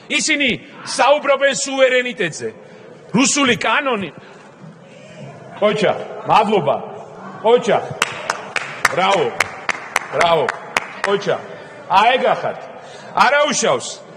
ისინი საუბრობენ სუვერენიტეტზე. რუსული კანონი. Kocha, madloba. Kocha. Bravo. Kocha. Aegახართ. არა უშავს.